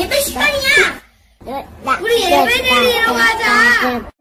예배 시간이야. 우리 예배 드리러 가자.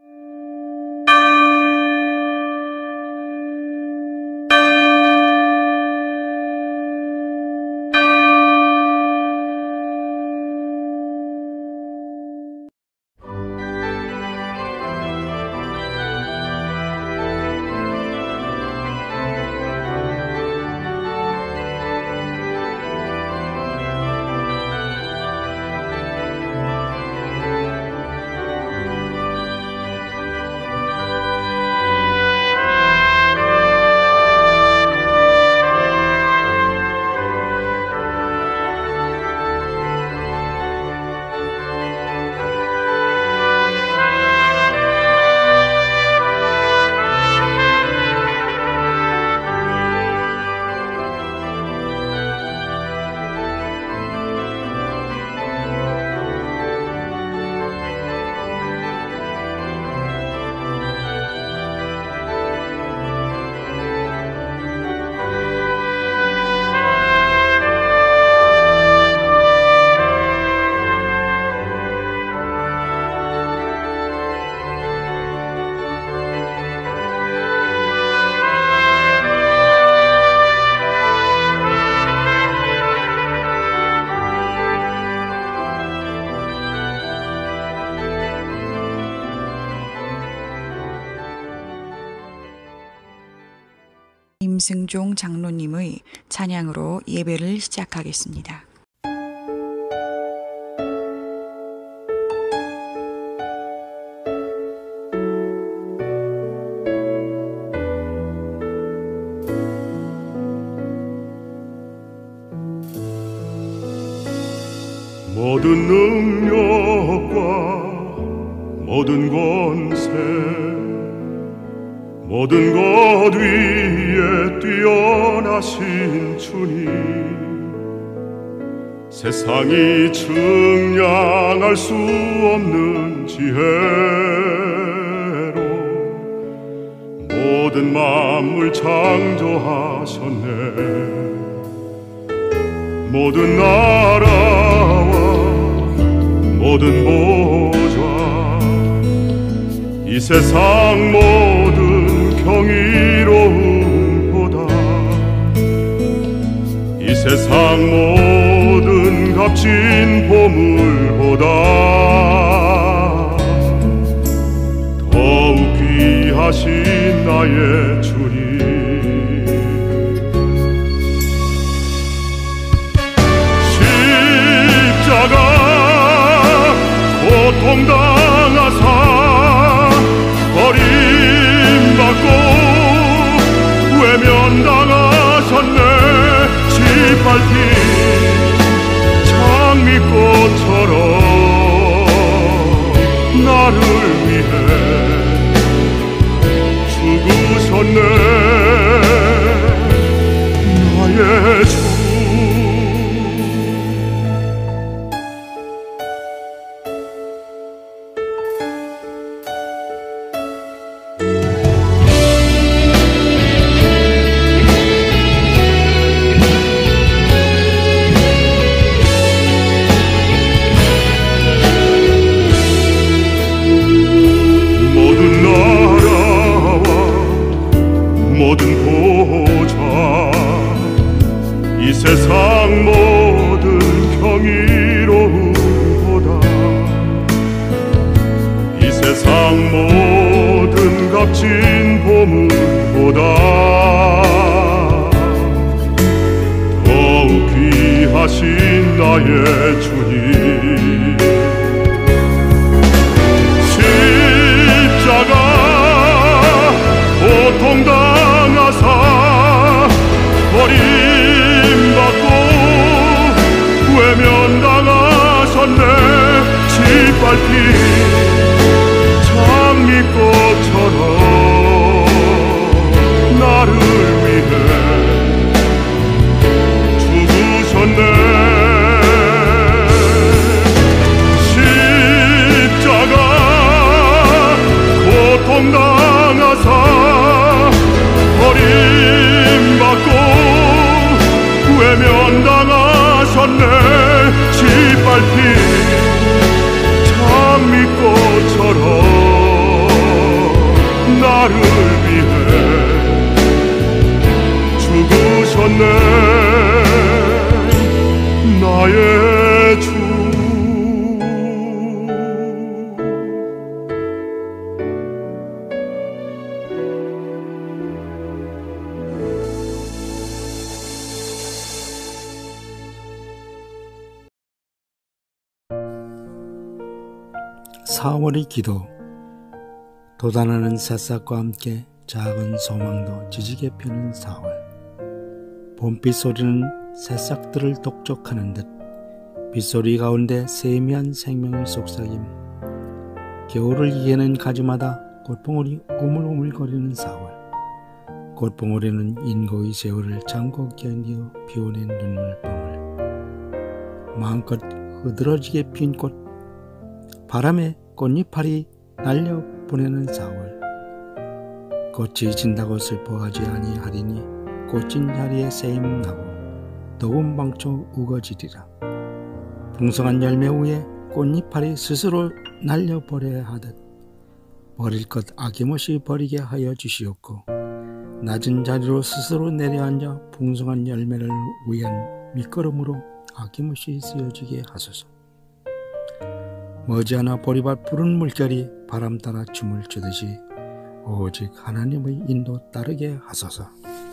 임승종 장로님의 찬양으로 예배를 시작하겠습니다. 모든 능력과 모든 권세 모든 것 위에 뛰어나신 주님, 세상이 측량할 수 없는 지혜로 모든 만물 창조하셨네. 모든 나라와 모든 보좌, 이 세상 모든 경이로움보다, 이 세상 모든 값진 보물보다 더욱 귀하신 나의 주님. 십자가 고통당하사 버림받고 외면당하셨네. 짓밟힌 장미꽃처럼 나를 위해 죽으셨네. 나의 주 이 세상 모든 경이로움보다, 이 세상 모든 값진 보물보다 더욱 귀하신 나의 주님. 십자가 고통당하사 버림받고 외면당하셨네. 짓밟힌 장미꽃처럼 나를 위해 죽으셨네. 십자가 고통당하사 버림받고 외면당하셨네. 짓밟힌 장미꽃처럼 나를 위해 죽으셨네. 나의 주. 사월의 기도. 돋아나는 새싹과 함께 작은 소망도 지지게 피는 4월. 봄비 소리는 새싹들을 독촉하는 듯 빗소리 가운데 세미한 생명을 속삭임. 겨울을 이기는 가지마다 꽃봉오리 우물우물거리는 4월. 꽃봉오리는 인고의 세월을 잠고 견디어 피워낸 눈물방울. 마음껏 흐드러지게 핀 꽃, 바람에 꽃잎알이 날려보내는 4월. 꽃이 진다고 슬퍼하지 아니하리니 꽃진 자리에 새임 나고 더운 방초 우거지리라. 풍성한 열매 위에 꽃잎알이 스스로 날려버려야 하듯 버릴 것 아낌없이 버리게 하여 주시옵고, 낮은 자리로 스스로 내려앉아 풍성한 열매를 위한 밑거름으로 아낌없이 쓰여지게 하소서. 머지않아 보리밭 푸른 물결이 바람 따라 춤을 추듯이 오직 하나님의 인도 따르게 하소서.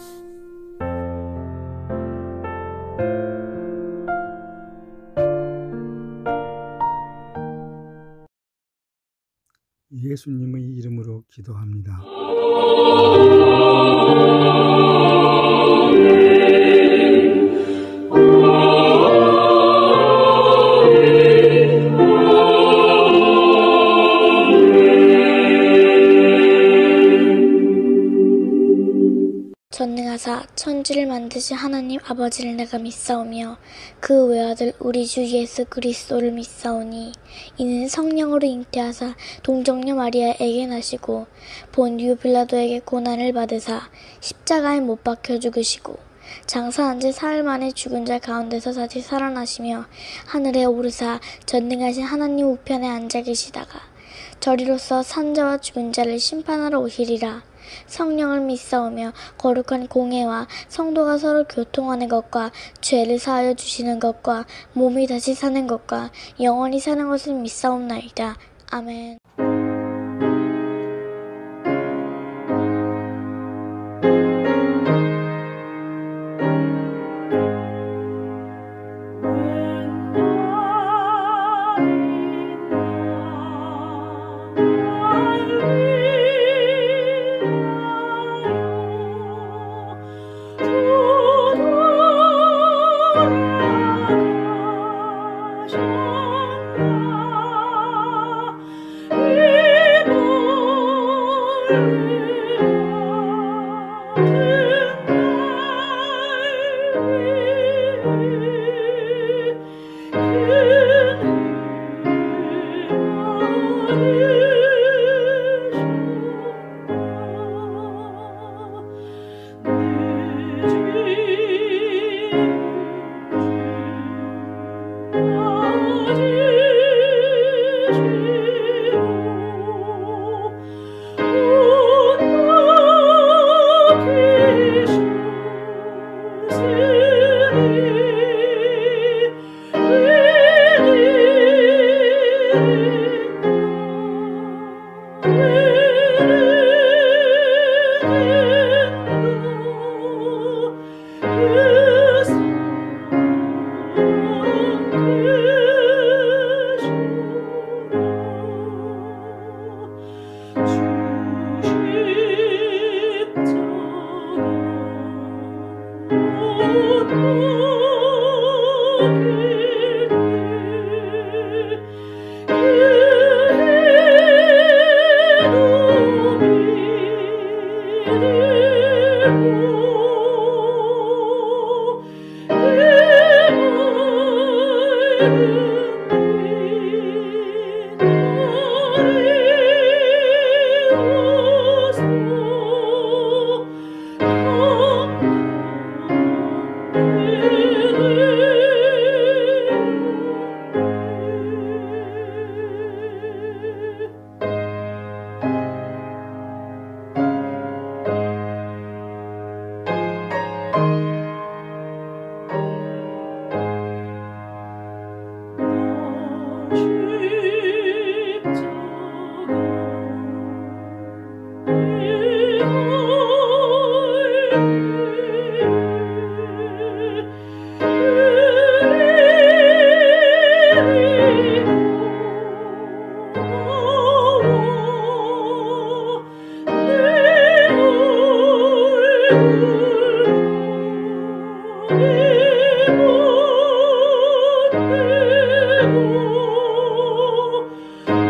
예수님의 이름으로 기도합니다. 전능하사 천지를 만드신 하나님 아버지를 내가 믿사오며 그 외아들 우리 주 예수 그리스도를 믿사오니 이는 성령으로 잉태하사 동정녀 마리아에게 나시고 본디오 빌라도에게 고난을 받으사 십자가에 못 박혀 죽으시고 장사한 지 사흘 만에 죽은 자 가운데서 다시 살아나시며 하늘에 오르사 전능하신 하나님 우편에 앉아 계시다가 저리로서 산자와 죽은 자를 심판하러 오시리라. 성령을 믿사오며 거룩한 공회와 성도가 서로 교통하는 것과 죄를 사하여 주시는 것과 몸이 다시 사는 것과 영원히 사는 것을 믿사옵나이다. 아멘. Oh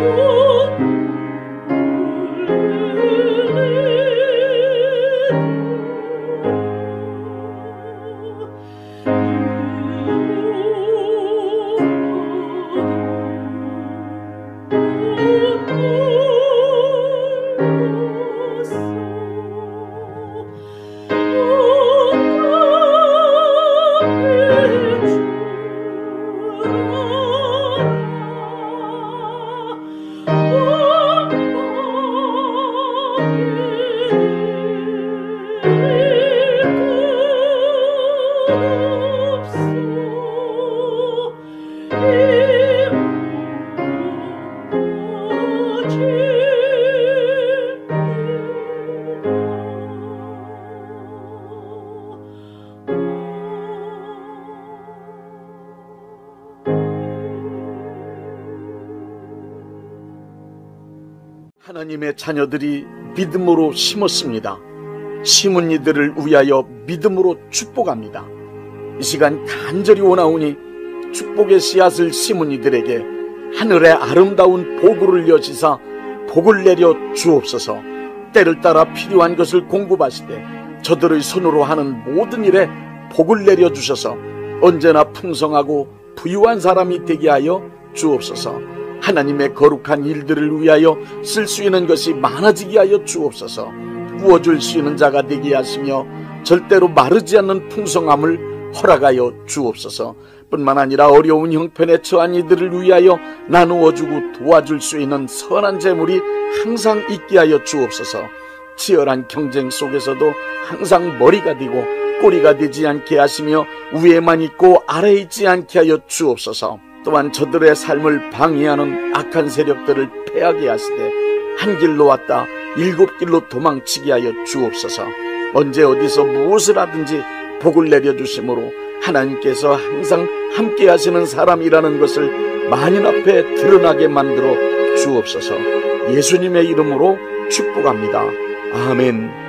하나님의 자녀들이 믿음으로 심었습니다. 심은 이들을 위하여 믿음으로 축복합니다. 이 시간 간절히 원하오니 축복의 씨앗을 심은 이들에게 하늘의 아름다운 보구를 여시사 복을 내려 주옵소서. 때를 따라 필요한 것을 공급하시되 저들의 손으로 하는 모든 일에 복을 내려 주셔서 언제나 풍성하고 부유한 사람이 되게 하여 주옵소서. 하나님의 거룩한 일들을 위하여 쓸 수 있는 것이 많아지게 하여 주옵소서. 부어줄 수 있는 자가 되게 하시며 절대로 마르지 않는 풍성함을 허락하여 주옵소서. 뿐만 아니라 어려운 형편에 처한 이들을 위하여 나누어주고 도와줄 수 있는 선한 재물이 항상 있게 하여 주옵소서. 치열한 경쟁 속에서도 항상 머리가 되고 꼬리가 되지 않게 하시며 위에만 있고 아래에 있지 않게 하여 주옵소서. 또한 저들의 삶을 방해하는 악한 세력들을 패하게 하시되 한 길로 왔다 7길로 도망치게 하여 주옵소서. 언제 어디서 무엇을 하든지 복을 내려주심으로 하나님께서 항상 함께 하시는 사람이라는 것을 만인 앞에 드러나게 만들어 주옵소서. 예수님의 이름으로 축복합니다. 아멘.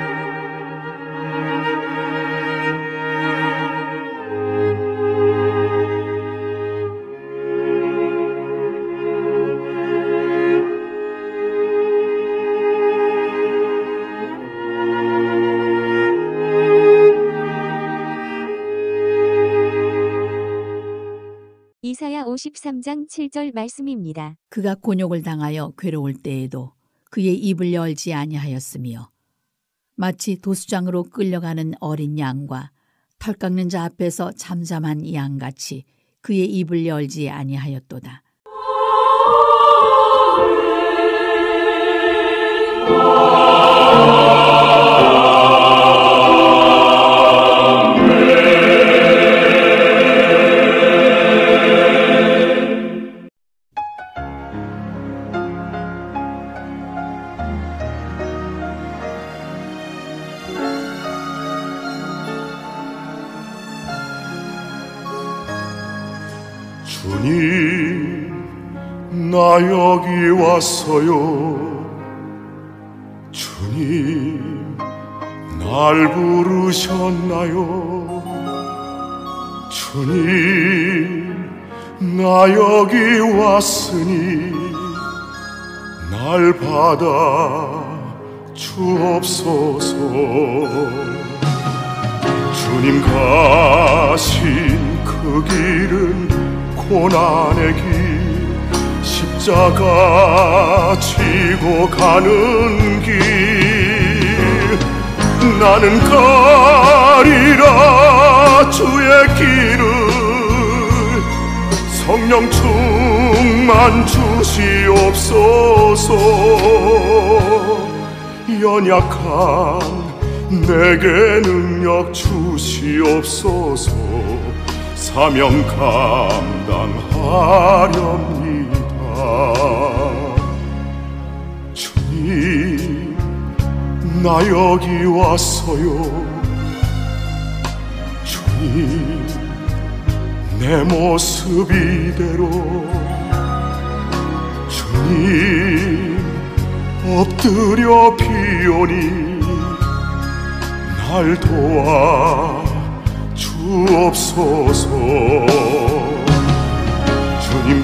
이사야 53장 7절 말씀입니다. 그가 곤욕을 당하여 괴로울 때에도 그의 입을 열지 아니하였으며 마치 도수장으로 끌려가는 어린 양과 털 깎는 자 앞에서 잠잠한 양같이 그의 입을 열지 아니하였도다. 주님, 나 여기 왔어요. 주님, 날 부르셨나요? 주님, 나 여기 왔으니 날 받아 주옵소서. 주님 가신 그 길은 고난의 길, 십자가 지고 가는 길. 나는 가리라 주의 길을, 성령 충만 주시옵소서. 연약한 내게 능력 주시옵소서. 사명 감당하렵니다. 주님, 나 여기 왔어요. 주님, 내 모습 이대로. 주님, 엎드려 비오니 날 도와 주옵소서. 주님 주님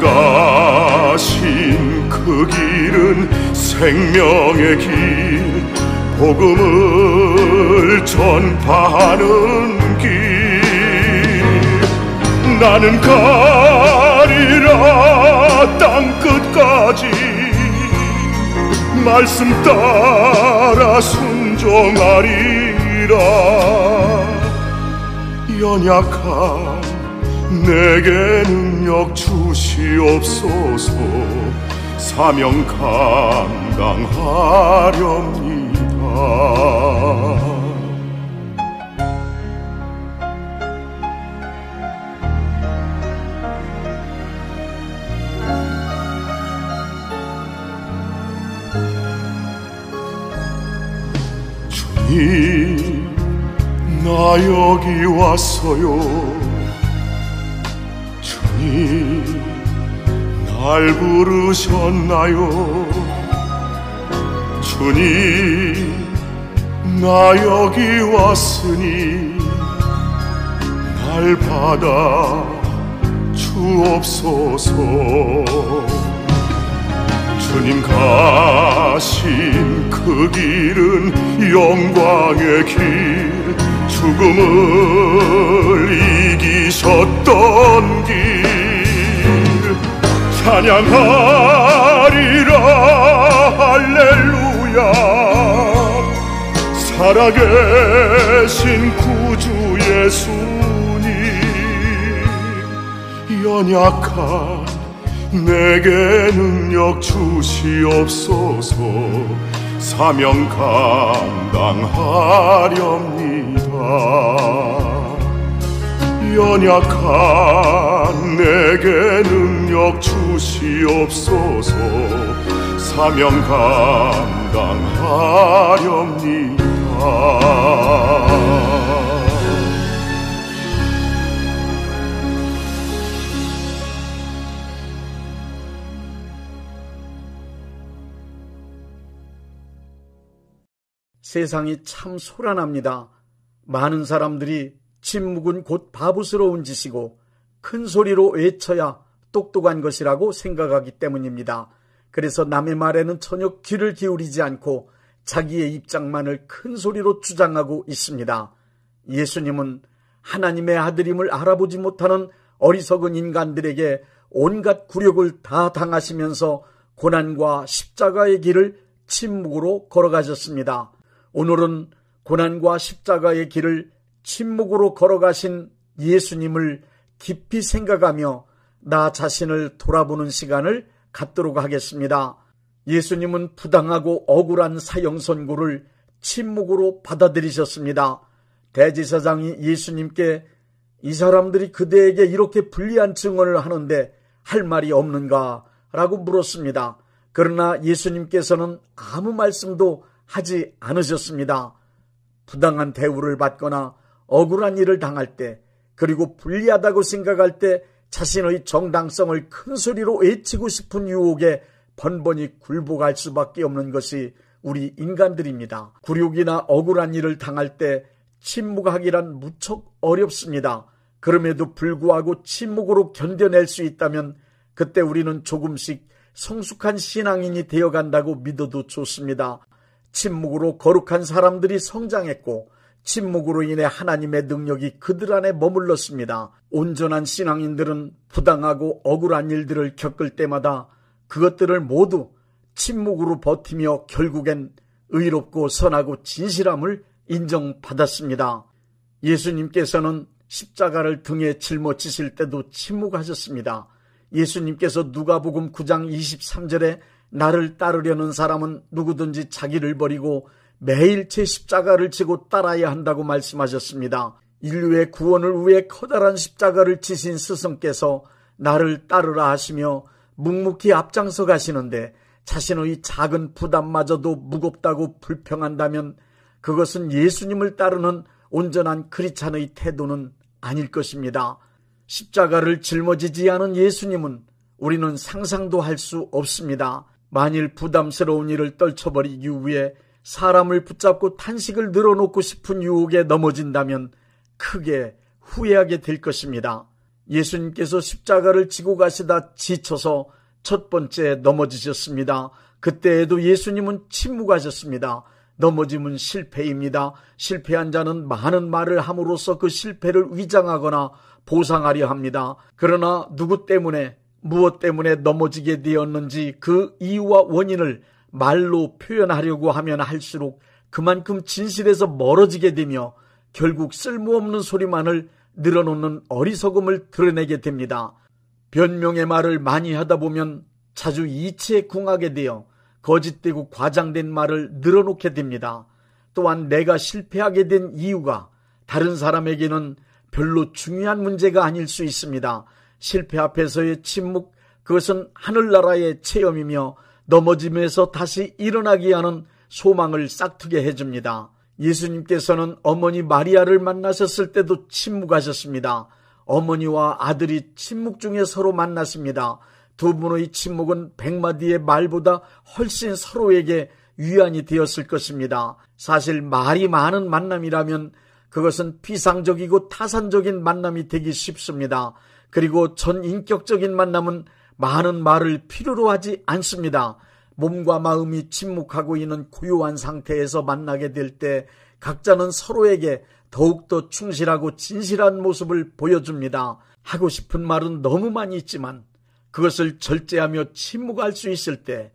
가신 그 길은 생명의 길, 복음을 전파하는 길. 나는 가리라 땅 끝까지, 말씀 따라 순종하리라. 연약한 내게 능력 주시옵소서. 사명 감당하렵니다. 주님, 나 여기 왔어요. 주님, 날 부르셨나요? 주님, 나 여기 왔으니 날 받아 주옵소서. 주님 가신 그 길은 영광의 길, 죽음을 이기셨던 길. 찬양하리라 할렐루야. 살아계신 구주 예수님, 연약한 내게 능력 주시옵소서. 사명 감당하렵니다. 연약한 내게 능력 주시옵소서. 사명 감당하렵니다. 세상이 참 소란합니다. 많은 사람들이 침묵은 곧 바보스러운 짓이고 큰 소리로 외쳐야 똑똑한 것이라고 생각하기 때문입니다. 그래서 남의 말에는 전혀 귀를 기울이지 않고 자기의 입장만을 큰 소리로 주장하고 있습니다. 예수님은 하나님의 아들임을 알아보지 못하는 어리석은 인간들에게 온갖 굴욕을 다 당하시면서 고난과 십자가의 길을 침묵으로 걸어가셨습니다. 오늘은 고난과 십자가의 길을 침묵으로 걸어가신 예수님을 깊이 생각하며 나 자신을 돌아보는 시간을 갖도록 하겠습니다. 예수님은 부당하고 억울한 사형 선고를 침묵으로 받아들이셨습니다. 대제사장이 예수님께 이 사람들이 그대에게 이렇게 불리한 증언을 하는데 할 말이 없는가? 라고 물었습니다. 그러나 예수님께서는 아무 말씀도 하지 않으셨습니다. 부당한 대우를 받거나 억울한 일을 당할 때, 그리고 불리하다고 생각할 때 자신의 정당성을 큰 소리로 외치고 싶은 유혹에 번번이 굴복할 수밖에 없는 것이 우리 인간들입니다. 굴욕이나 억울한 일을 당할 때 침묵하기란 무척 어렵습니다. 그럼에도 불구하고 침묵으로 견뎌낼 수 있다면 그때 우리는 조금씩 성숙한 신앙인이 되어간다고 믿어도 좋습니다. 침묵으로 거룩한 사람들이 성장했고 침묵으로 인해 하나님의 능력이 그들 안에 머물렀습니다. 온전한 신앙인들은 부당하고 억울한 일들을 겪을 때마다 그것들을 모두 침묵으로 버티며 결국엔 의롭고 선하고 진실함을 인정받았습니다. 예수님께서는 십자가를 등에 짊어지실 때도 침묵하셨습니다. 예수님께서 누가복음 9장 23절에 나를 따르려는 사람은 누구든지 자기를 버리고 매일 제 십자가를 지고 따라야 한다고 말씀하셨습니다. 인류의 구원을 위해 커다란 십자가를 지신 스승께서 나를 따르라 하시며 묵묵히 앞장서 가시는데 자신의 작은 부담마저도 무겁다고 불평한다면 그것은 예수님을 따르는 온전한 크리스찬의 태도는 아닐 것입니다. 십자가를 짊어지지 않은 예수님은 우리는 상상도 할 수 없습니다. 만일 부담스러운 일을 떨쳐버리기 위해 사람을 붙잡고 탄식을 늘어놓고 싶은 유혹에 넘어진다면 크게 후회하게 될 것입니다. 예수님께서 십자가를 지고 가시다 지쳐서 첫 번째 넘어지셨습니다. 그때에도 예수님은 침묵하셨습니다. 넘어짐은 실패입니다. 실패한 자는 많은 말을 함으로써 그 실패를 위장하거나 보상하려 합니다. 그러나 누구 때문에, 무엇 때문에 넘어지게 되었는지 그 이유와 원인을 말로 표현하려고 하면 할수록 그만큼 진실에서 멀어지게 되며 결국 쓸모없는 소리만을 늘어놓는 어리석음을 드러내게 됩니다. 변명의 말을 많이 하다 보면 자주 이치에 궁하게 되어 거짓되고 과장된 말을 늘어놓게 됩니다. 또한 내가 실패하게 된 이유가 다른 사람에게는 별로 중요한 문제가 아닐 수 있습니다. 실패 앞에서의 침묵, 그것은 하늘나라의 체험이며 넘어짐에서 다시 일어나게 하는 소망을 싹트게 해줍니다. 예수님께서는 어머니 마리아를 만나셨을 때도 침묵하셨습니다. 어머니와 아들이 침묵 중에 서로 만났습니다. 두 분의 침묵은 100마디의 말보다 훨씬 서로에게 위안이 되었을 것입니다. 사실 말이 많은 만남이라면 그것은 피상적이고 타산적인 만남이 되기 쉽습니다. 그리고 전인격적인 만남은 많은 말을 필요로 하지 않습니다. 몸과 마음이 침묵하고 있는 고요한 상태에서 만나게 될 때 각자는 서로에게 더욱더 충실하고 진실한 모습을 보여줍니다. 하고 싶은 말은 너무 많이 있지만 그것을 절제하며 침묵할 수 있을 때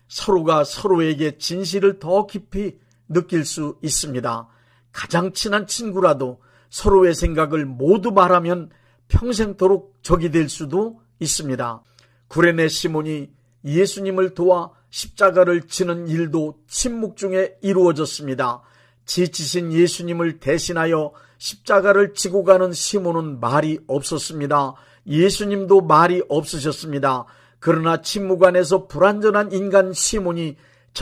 서로가 서로에게 진실을 더 깊이 느낄 수 있습니다. 가장 친한 친구라도 서로의 생각을 모두 말하면 평생토록 적이 될 수도 있습니다. 구레네 시몬이 예수님을 도와 십자가를 지는 일도 침묵 중에 이루어졌습니다. 지치신 예수님을 대신하여 십자가를 지고 가는 시몬은 말이 없었습니다. 예수님도 말이 없으셨습니다. 그러나 침묵 안에서 불완전한 인간 시몬이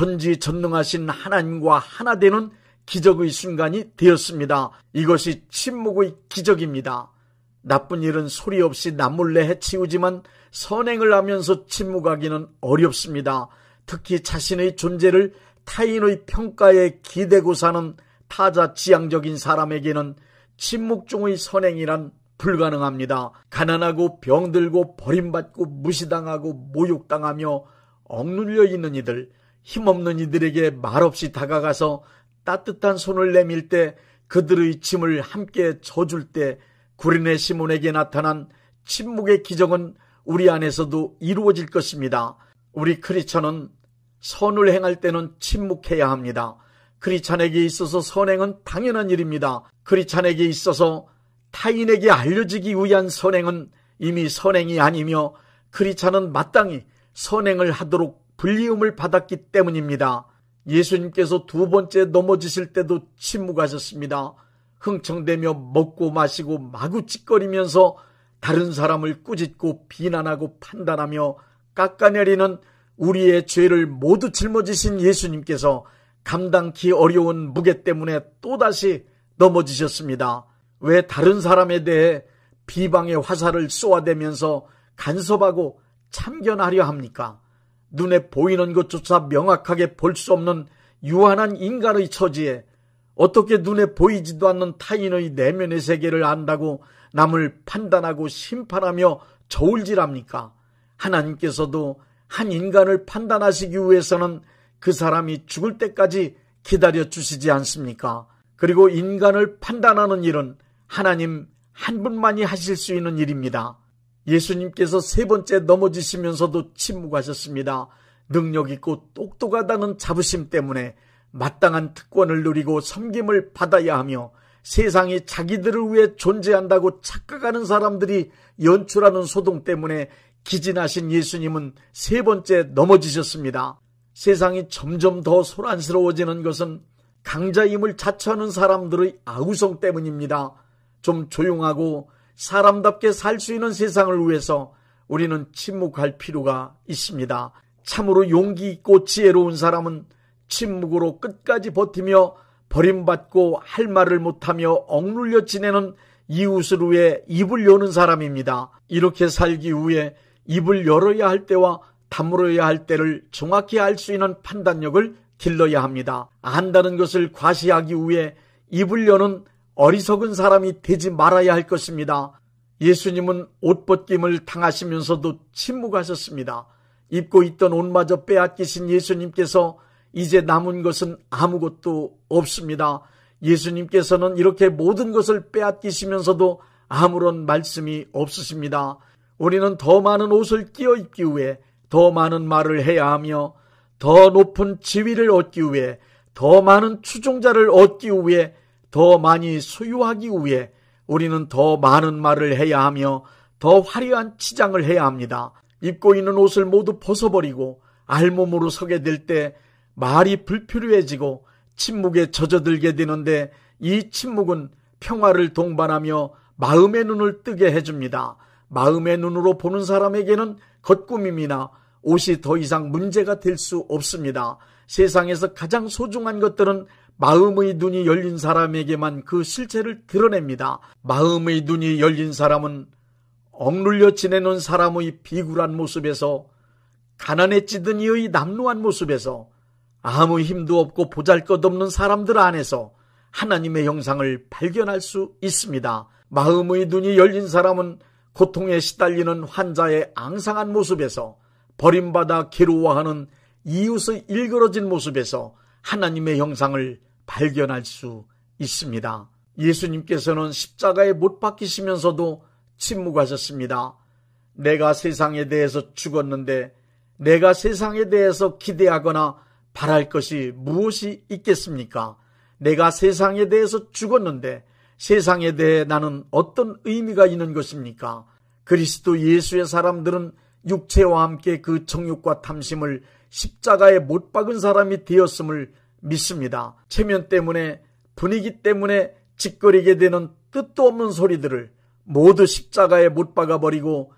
전지전능하신 하나님과 하나 되는 기적의 순간이 되었습니다. 이것이 침묵의 기적입니다. 나쁜 일은 소리 없이 남몰래 해치우지만 선행을 하면서 침묵하기는 어렵습니다. 특히 자신의 존재를 타인의 평가에 기대고 사는 타자지향적인 사람에게는 침묵 중의 선행이란 불가능합니다. 가난하고 병들고 버림받고 무시당하고 모욕당하며 억눌려 있는 이들, 힘없는 이들에게 말없이 다가가서 따뜻한 손을 내밀 때 그들의 짐을 함께 져줄 때 구레네 시몬에게 나타난 침묵의 기적은 우리 안에서도 이루어질 것입니다. 우리 크리스천은 선을 행할 때는 침묵해야 합니다. 크리스찬에게 있어서 선행은 당연한 일입니다. 크리스찬에게 있어서 타인에게 알려지기 위한 선행은 이미 선행이 아니며 크리스찬은 마땅히 선행을 하도록 불리움을 받았기 때문입니다. 예수님께서 두 번째 넘어지실 때도 침묵하셨습니다. 흥청대며 먹고 마시고 마구 찌꺼리면서 다른 사람을 꾸짖고 비난하고 판단하며 깎아내리는 우리의 죄를 모두 짊어지신 예수님께서 감당기 어려운 무게 때문에 또다시 넘어지셨습니다. 왜 다른 사람에 대해 비방의 화살을 쏘아대면서 간섭하고 참견하려 합니까? 눈에 보이는 것조차 명확하게 볼 수 없는 유한한 인간의 처지에 어떻게 눈에 보이지도 않는 타인의 내면의 세계를 안다고 남을 판단하고 심판하며 저울질합니까? 하나님께서도 한 인간을 판단하시기 위해서는 그 사람이 죽을 때까지 기다려 주시지 않습니까? 그리고 인간을 판단하는 일은 하나님 한 분만이 하실 수 있는 일입니다. 예수님께서 세 번째 넘어지시면서도 침묵하셨습니다. 능력 있고 똑똑하다는 자부심 때문에 마땅한 특권을 누리고 섬김을 받아야 하며 세상이 자기들을 위해 존재한다고 착각하는 사람들이 연출하는 소동 때문에 기진하신 예수님은 세 번째 넘어지셨습니다. 세상이 점점 더 소란스러워지는 것은 강자임을 자처하는 사람들의 아우성 때문입니다. 좀 조용하고 사람답게 살 수 있는 세상을 위해서 우리는 침묵할 필요가 있습니다. 참으로 용기 있고 지혜로운 사람은 침묵으로 끝까지 버티며 버림받고 할 말을 못하며 억눌려 지내는 이웃을 위해 입을 여는 사람입니다. 이렇게 살기 위해 입을 열어야 할 때와 다물어야 할 때를 정확히 알 수 있는 판단력을 길러야 합니다. 안다는 것을 과시하기 위해 입을 여는 어리석은 사람이 되지 말아야 할 것입니다. 예수님은 옷벗김을 당하시면서도 침묵하셨습니다. 입고 있던 옷마저 빼앗기신 예수님께서 이제 남은 것은 아무것도 없습니다. 예수님께서는 이렇게 모든 것을 빼앗기시면서도 아무런 말씀이 없으십니다. 우리는 더 많은 옷을 끼어 입기 위해 더 많은 말을 해야 하며 더 높은 지위를 얻기 위해 더 많은 추종자를 얻기 위해 더 많이 소유하기 위해 우리는 더 많은 말을 해야 하며 더 화려한 치장을 해야 합니다. 입고 있는 옷을 모두 벗어버리고 알몸으로 서게 될 때 말이 불필요해지고 침묵에 젖어들게 되는데 이 침묵은 평화를 동반하며 마음의 눈을 뜨게 해줍니다. 마음의 눈으로 보는 사람에게는 겉구김이나 옷이 더 이상 문제가 될 수 없습니다. 세상에서 가장 소중한 것들은 마음의 눈이 열린 사람에게만 그 실체를 드러냅니다. 마음의 눈이 열린 사람은 억눌려 지내는 사람의 비굴한 모습에서, 가난에 찌든 이의 남루한 모습에서, 아무 힘도 없고 보잘것없는 사람들 안에서 하나님의 형상을 발견할 수 있습니다. 마음의 눈이 열린 사람은 고통에 시달리는 환자의 앙상한 모습에서, 버림받아 괴로워하는 이웃의 일그러진 모습에서 하나님의 형상을 발견할 수 있습니다. 예수님께서는 십자가에 못 박히시면서도 침묵하셨습니다. 내가 세상에 대해서 죽었는데 내가 세상에 대해서 기대하거나 바랄 것이 무엇이 있겠습니까? 내가 세상에 대해서 죽었는데 세상에 대해 나는 어떤 의미가 있는 것입니까? 그리스도 예수의 사람들은 육체와 함께 그 정욕과 탐심을 십자가에 못 박은 사람이 되었음을 믿습니다. 체면 때문에, 분위기 때문에 짓거리게 되는 뜻도 없는 소리들을 모두 십자가에 못 박아버리고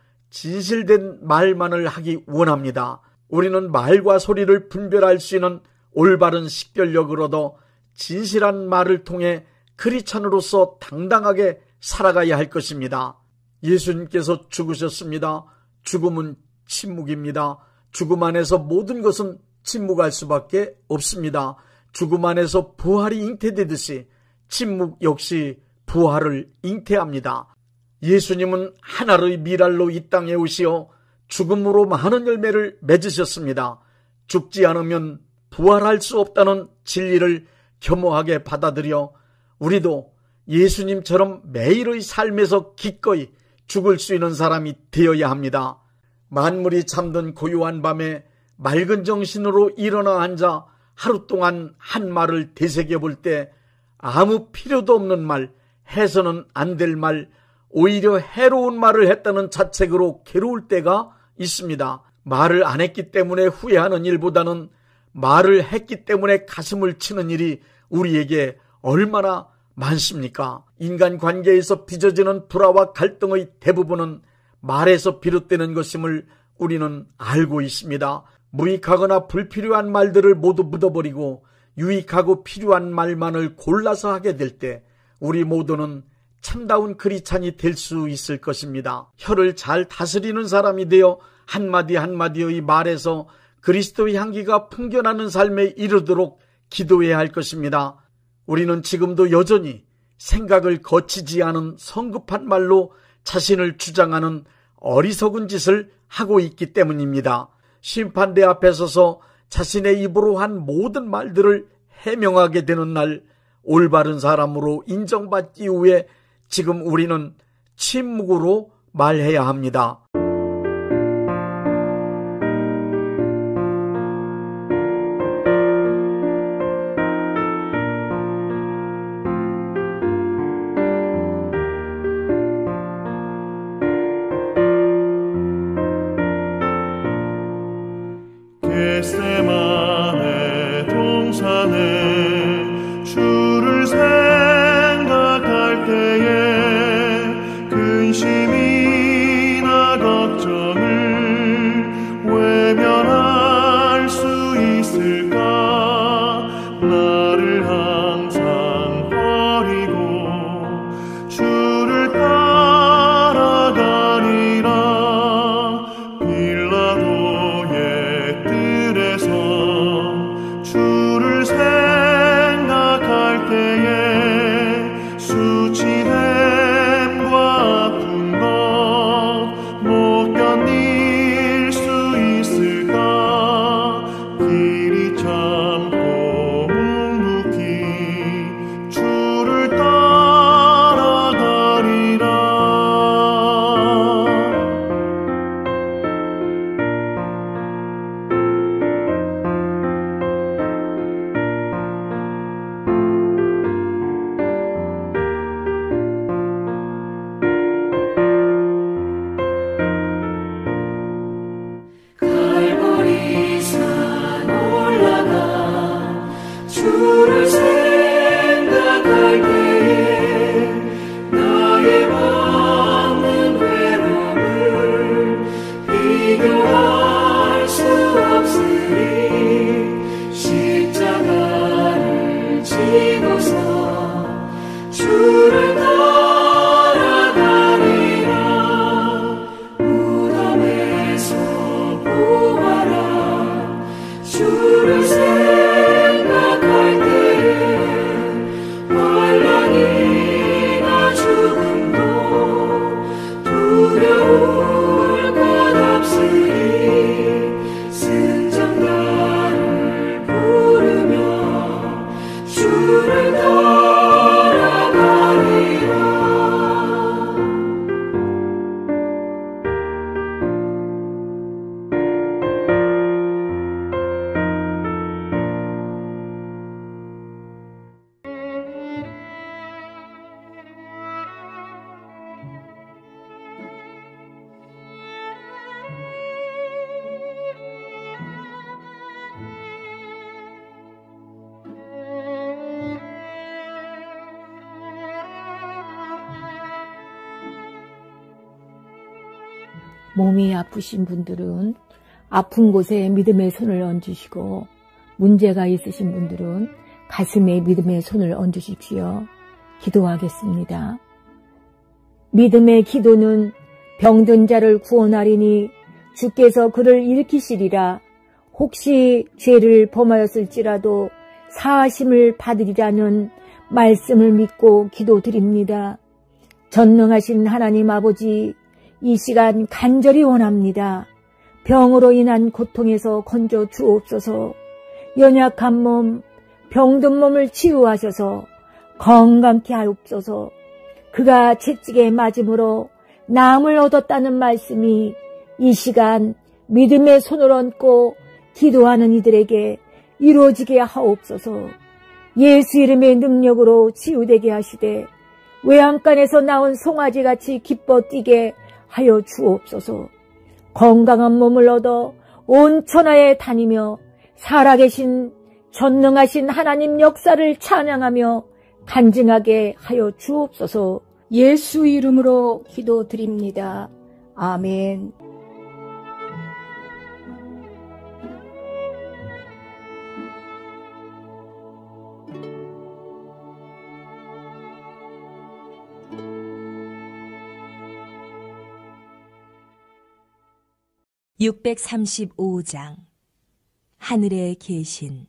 진실된 말만을 하기 원합니다. 우리는 말과 소리를 분별할 수 있는 올바른 식별력을 얻어 진실한 말을 통해 크리스찬으로서 당당하게 살아가야 할 것입니다. 예수님께서 죽으셨습니다. 죽음은 침묵입니다. 죽음 안에서 모든 것은 침묵할 수밖에 없습니다. 죽음 안에서 부활이 잉태되듯이 침묵 역시 부활을 잉태합니다. 예수님은 하나의 미랄로 이 땅에 오시어 죽음으로 많은 열매를 맺으셨습니다. 죽지 않으면 부활할 수 없다는 진리를 겸허하게 받아들여 우리도 예수님처럼 매일의 삶에서 기꺼이 죽을 수 있는 사람이 되어야 합니다. 만물이 잠든 고요한 밤에 맑은 정신으로 일어나 앉아 하루 동안 한 말을 되새겨 볼 때 아무 필요도 없는 말, 해서는 안 될 말, 오히려 해로운 말을 했다는 자책으로 괴로울 때가 있습니다. 말을 안 했기 때문에 후회하는 일보다는 말을 했기 때문에 가슴을 치는 일이 우리에게 얼마나 많습니까? 인간관계에서 빚어지는 불화와 갈등의 대부분은 말에서 비롯되는 것임을 우리는 알고 있습니다. 무익하거나 불필요한 말들을 모두 묻어버리고 유익하고 필요한 말만을 골라서 하게 될 때 우리 모두는 참다운 크리스찬이 될 수 있을 것입니다. 혀를 잘 다스리는 사람이 되어 한마디 한마디의 말에서 그리스도의 향기가 풍겨나는 삶에 이르도록 기도해야 할 것입니다. 우리는 지금도 여전히 생각을 거치지 않은 성급한 말로 자신을 주장하는 어리석은 짓을 하고 있기 때문입니다. 심판대 앞에 서서 자신의 입으로 한 모든 말들을 해명하게 되는 날, 올바른 사람으로 인정받기 위해 지금 우리는 침묵으로 말해야 합니다. 겟세마네 동산에 주를 생각할 때에 근심이나 걱정을 외면할 수 있을까? 나를 항상 버리고 주를 따라가리라. 빌라도의 뜰에서 몸이 아프신 분들은 아픈 곳에 믿음의 손을 얹으시고, 문제가 있으신 분들은 가슴에 믿음의 손을 얹으십시오. 기도하겠습니다. 믿음의 기도는 병든 자를 구원하리니 주께서 그를 일으키시리라. 혹시 죄를 범하였을지라도 사하심을 받으리라는 말씀을 믿고 기도드립니다. 전능하신 하나님 아버지, 이 시간 간절히 원합니다. 병으로 인한 고통에서 건져 주옵소서. 연약한 몸, 병든 몸을 치유하셔서 건강케 하옵소서. 그가 채찍에 맞음으로 나음을 얻었다는 말씀이 이 시간 믿음의 손을 얹고 기도하는 이들에게 이루어지게 하옵소서. 예수 이름의 능력으로 치유되게 하시되 외양간에서 나온 송아지같이 기뻐 뛰게 하여 주옵소서. 건강한 몸을 얻어 온 천하에 다니며 살아계신 전능하신 하나님 역사를 찬양하며 간증하게 하여 주옵소서. 예수 이름으로 기도드립니다. 아멘. (635장) 하늘에 계신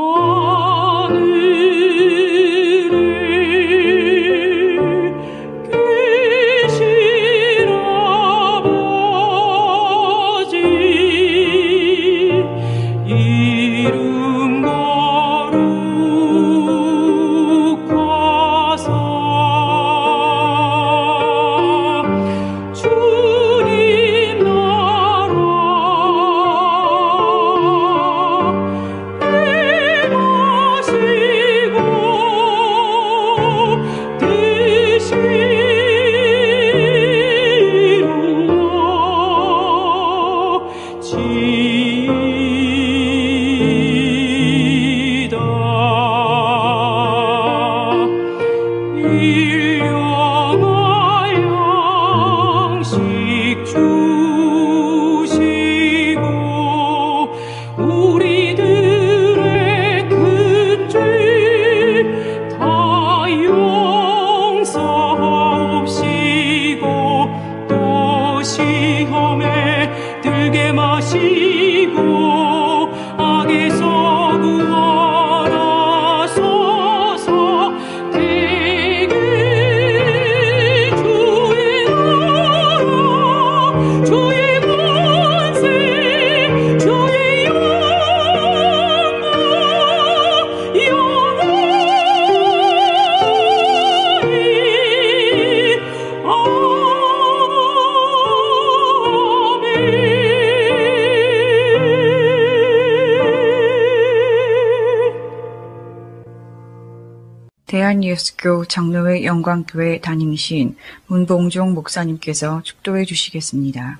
대한예수교 장로회 영광교회 담임이신 문봉종 목사님께서 축도해 주시겠습니다.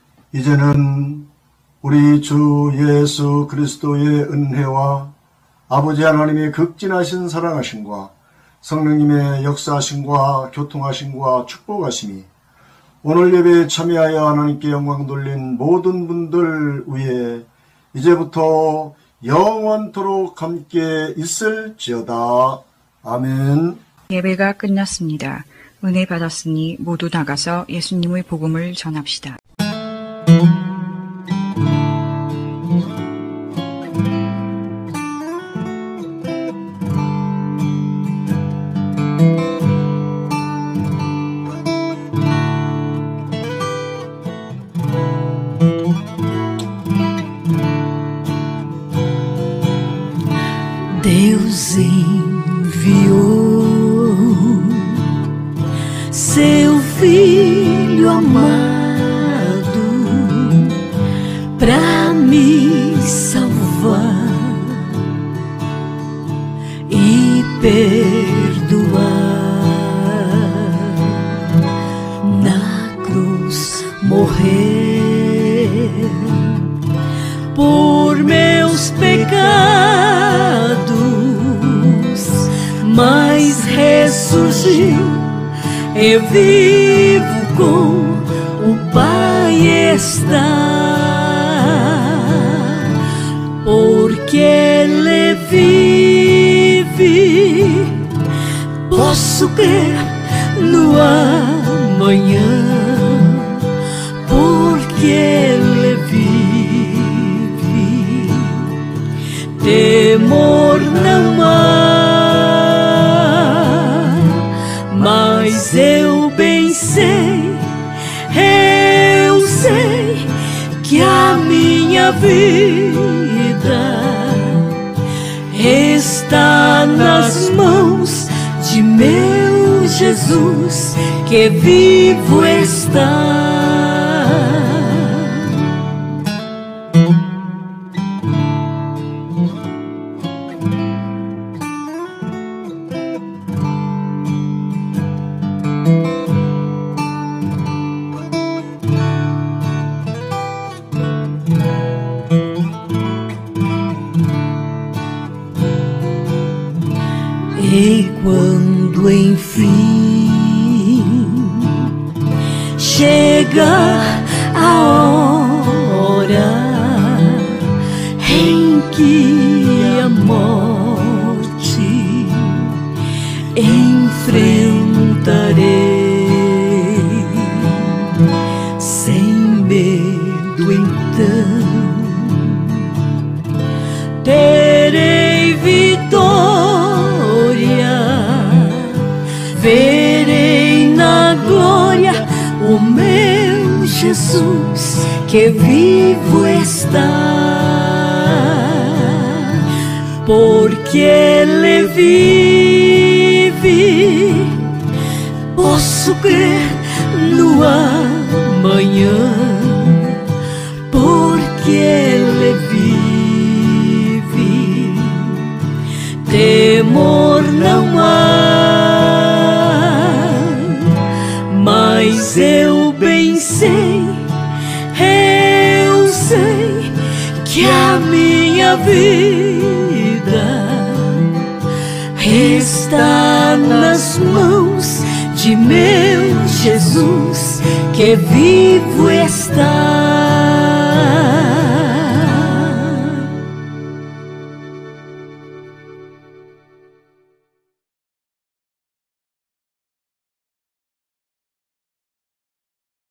이제는 우리 주 예수 그리스도의 은혜와 아버지 하나님의 극진하신 사랑하심과 성령님의 역사하심과 교통하심과 축복하심이 오늘 예배에 참여하여 하나님께 영광 돌린 모든 분들 위에 이제부터 영원토록 함께 있을지어다. 아멘. 예배가 끝났습니다. 은혜 받았으니 모두 나가서 예수님의 복음을 전합시다. Deus enviou seu Filho amado pra me salvar e perdoar. Na cruz morrer por meus pecados, mas ressurgiu e vivo com o Pai está, porque Ele vive. Posso crer no amanhã, porque Ele vive. Temor não há, mas eu bem sei, eu sei que a minha vida está nas mãos de meu Jesus, que vivo está. E quando enfim chegar a hora em que a morte enfrentarei, sem medo então terei vitória. Verei na glória o meu Jesus, que vivo está, porque Ele vive. Posso crer no amanhã, porque Ele vive. Temor não há, mas eu bem sei, eu sei que a minha vida está nas mãos de meu Jesus, que vivo está.